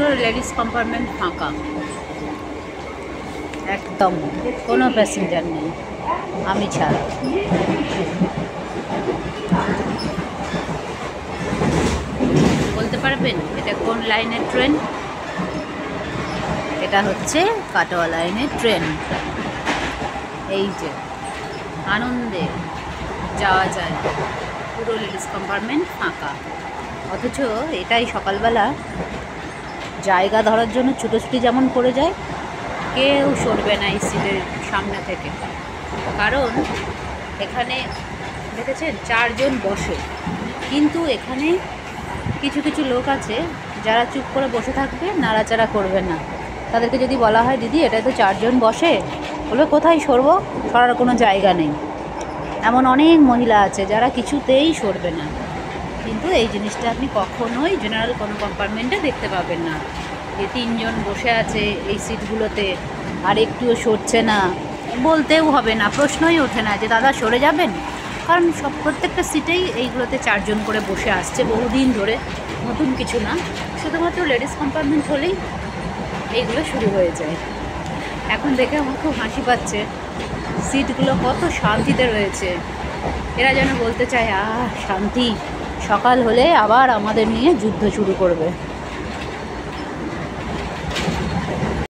পুরো ladies compartment ফাঁকা, একদম কোনো প্যাসেঞ্জার নেই আমি ছাড়া। বলতে পারবেন এটা কোন লাইনের ট্রেন? এটা হচ্ছে কাটোয়া লাইনের ট্রেন। এই যে আনন্দে যাওয়া যায়, পুরো লেডিস কম্পার্টমেন্ট ফাঁকা, অথচ এটাই সকালবেলা জায়গা ধরার জন্য ছুটোছুটি যেমন করে যায়, কেউ সরবে না এই সিটের সামনে থেকে। কারণ এখানে দেখেছেন 4 জন বসে, কিন্তু এখানে কিছু কিছু লোক আছে যারা চুপ করে বসে থাকবে, নাড়াচাড়া করবে না। তাদেরকে যদি বলা হয় দিদি এটাই তো 4 জন বসে, বলবে কোথায় সরবো, সরার কোনো জায়গা নেই। এমন অনেক মহিলা আছে যারা কিছুতেই সরবে না। কিন্তু এই জিনিসটা আপনি কখনোই জেনারেল কোনো কম্পার্টমেন্টে দেখতে পাবেন না, যে 3 জন বসে আছে এই সিটগুলোতে আর একটুও সরছে না। বলতেও হবে না, প্রশ্নই ওঠে না যে দাদা সরে যাবেন, কারণ প্রত্যেকটা সিটেই এইগুলোতে 4 জন করে বসে আসছে বহুদিন ধরে, নতুন কিছু না। শুধুমাত্র লেডিস কম্পার্টমেন্ট হলেই এইগুলো শুরু হয়ে যায়। এখন দেখে আমার খুব হাসি পাচ্ছে, সিটগুলো কত শান্তিতে রয়েছে। এরা যেন বলতে চায় শান্তি, সকাল হলে আবার আমাদের নিয়ে যুদ্ধ শুরু করবে।